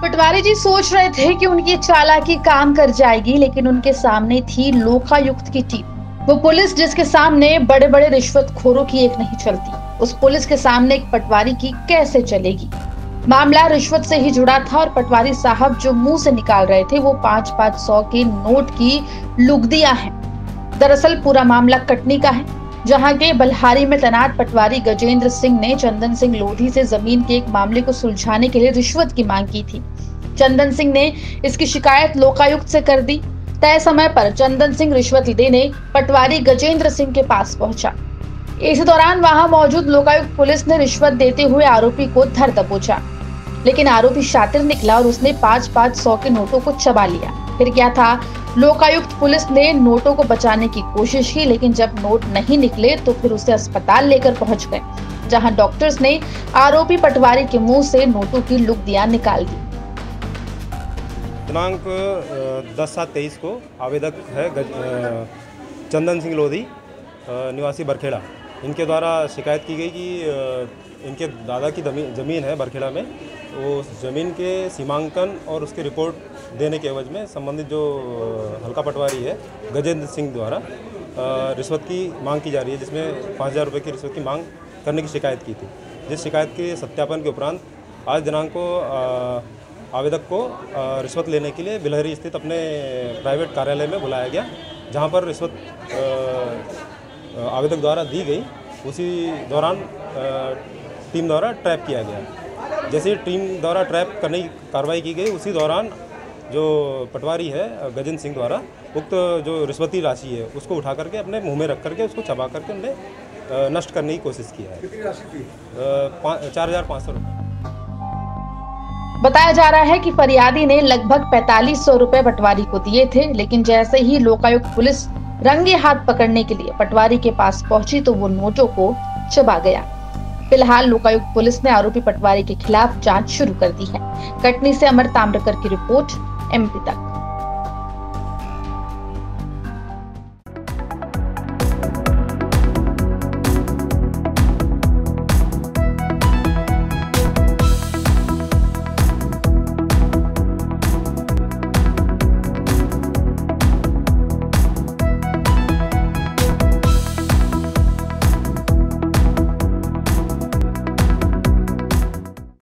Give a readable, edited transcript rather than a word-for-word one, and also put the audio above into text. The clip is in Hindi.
पटवारी जी सोच रहे थे कि उनकी चालाकी काम कर जाएगी, लेकिन उनके सामने थी लोकायुक्त की टीम। वो पुलिस जिसके सामने बड़े बड़े रिश्वतखोरों की एक नहीं चलती, उस पुलिस के सामने एक पटवारी की कैसे चलेगी। मामला रिश्वत से ही जुड़ा था और पटवारी साहब जो मुंह से निकाल रहे थे वो 5-500 के नोट की लुगदियां हैं। दरअसल पूरा मामला कटनी का है, जहां के बल्हारी में तैनात पटवारी गजेंद्र सिंह ने चंदन सिंह लोधी से जमीन के एक मामले को सुलझाने के लिए रिश्वत की मांग की थी। चंदन सिंह ने इसकी शिकायत लोकायुक्त से कर दी। तय समय पर चंदन सिंह रिश्वत देने पटवारी गजेंद्र सिंह के पास पहुंचा। इस दौरान वहां मौजूद लोकायुक्त पुलिस ने रिश्वत देते हुए आरोपी को धर दबोचा, लेकिन आरोपी शातिर निकला और उसने 5-500 के नोटों को चबा लिया। फिर क्या था, लोकायुक्त पुलिस ने नोटों को बचाने की कोशिश की, लेकिन जब नोट नहीं निकले तो फिर उसे अस्पताल लेकर पहुंच गए, जहां डॉक्टर्स ने आरोपी पटवारी के मुंह से नोटों की लुगदियां निकाल दी। दिनांक 10/7/23 को आवेदक है चंदन सिंह लोधी निवासी बरखेड़ा। इनके द्वारा शिकायत की गई कि इनके दादा की ज़मीन है बरखेड़ा में, वो ज़मीन के सीमांकन और उसकी रिपोर्ट देने के एवज में संबंधित जो हल्का पटवारी है गजेंद्र सिंह द्वारा रिश्वत की मांग की जा रही है, जिसमें 5,000 रुपये की रिश्वत की मांग करने की शिकायत की थी। जिस शिकायत के सत्यापन के उपरांत आज दिनांक को आवेदक को रिश्वत लेने के लिए बिलहरी स्थित अपने प्राइवेट कार्यालय में बुलाया गया, जहां पर रिश्वत आवेदक द्वारा दी गई। उसी दौरान टीम द्वारा ट्रैप किया गया। जैसे ही टीम द्वारा ट्रैप करने की कार्रवाई की गई, उसी दौरान जो पटवारी है गजेंद्र सिंह द्वारा उक्त जो रिश्वती राशि है उसको उठा करके अपने मुंह में रख करके उसको चबा करके उन्हें नष्ट करने की कोशिश की है। कितनी राशि थी? 4,500 रुपये। बताया जा रहा है कि फरियादी ने लगभग 4,500 रुपए पटवारी को दिए थे, लेकिन जैसे ही लोकायुक्त पुलिस रंगे हाथ पकड़ने के लिए पटवारी के पास पहुंची तो वो नोटों को चबा गया। फिलहाल लोकायुक्त पुलिस ने आरोपी पटवारी के खिलाफ जांच शुरू कर दी है। कटनी से अमर ताम्रकर की रिपोर्ट, MP तक।